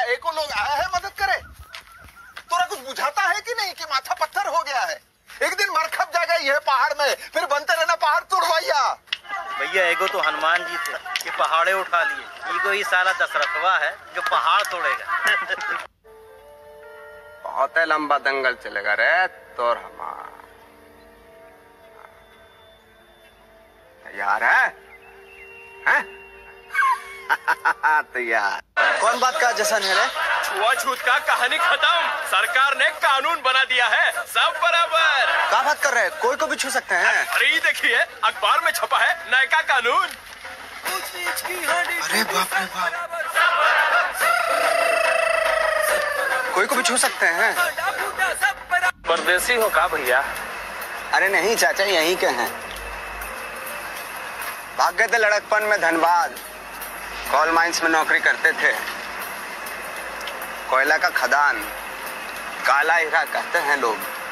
एको लोग आया है मदद करे? तोरा कुछ बुझाता है कि नहीं कि माथा पत्थर हो गया है? एक दिन मर खप जाएगा ये पहाड़ में, फिर बनते रहना पहाड़ तोड़वाइया। भैया एगो तो हनुमान जी थे, ये पहाड़े उठा लिए। एगो ही साला दशरथवा है जो पहाड़ तोड़ेगा। बहुत लंबा दंगल चलेगा रे तोर हमार। तैयार है? तैयार। कौन बात का जश्न है रे? छुआछूत का कहानी खत्म। सरकार ने कानून बना दिया है, सब बराबर। क्या बात कर रहे हैं? कोई को भी छू सकते हैं? अरे ये देखिए, अखबार में छपा है नया कानून। अरे बाप रे बाप, कोई को भी छू सकते हैं? परदेसी हो का भैया? अरे नहीं चाचा, यहीं के हैं। भाग गए थे लड़कपन में धनबाद, कोल माइंस में नौकरी करते थे। कोयला का खदान, काला हीरा कहते हैं लोग।